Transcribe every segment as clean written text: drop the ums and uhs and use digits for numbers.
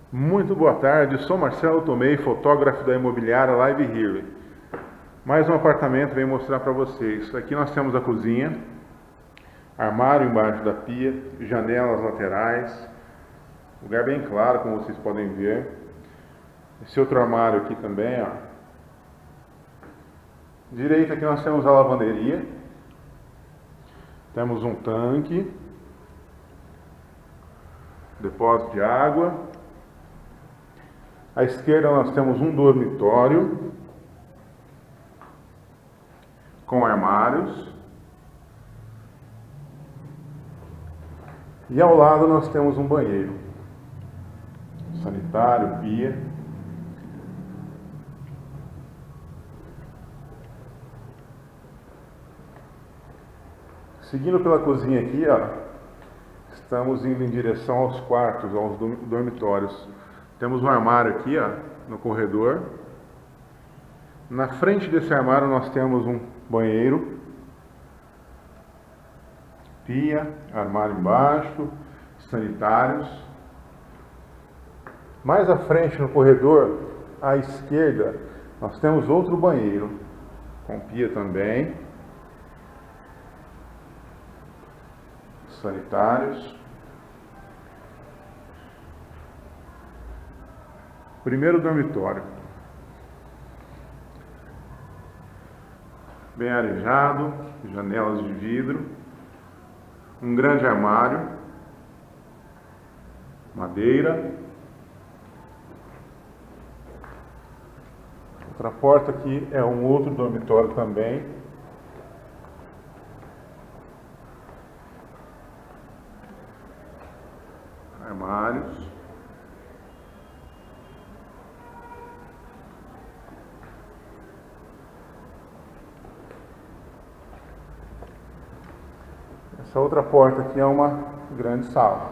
Muito boa tarde, sou Marcelo Tomei, fotógrafo da imobiliária Live Here. Mais um apartamento venho mostrar para vocês. Aqui nós temos a cozinha, armário embaixo da pia, janelas laterais, lugar bem claro, como vocês podem ver. Esse outro armário aqui também, ó. Direita aqui nós temos a lavanderia, temos um tanque, depósito de água. À esquerda nós temos um dormitório com armários. E ao lado nós temos um banheiro, sanitário, pia. Seguindo pela cozinha aqui, ó, estamos indo em direção aos quartos, aos dormitórios. Temos um armário aqui, ó, no corredor. Na frente desse armário nós temos um banheiro, pia, armário embaixo, sanitários. Mais à frente no corredor, à esquerda, nós temos outro banheiro, com pia também, sanitários. Primeiro dormitório, bem arejado, janelas de vidro, um grande armário, madeira. Outra porta aqui é um outro dormitório também. Armários. Essa outra porta aqui é uma grande sala.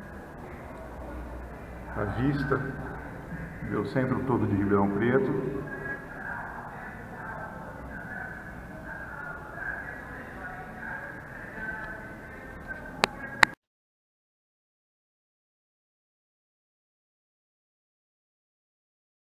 A vista do centro todo de Ribeirão Preto.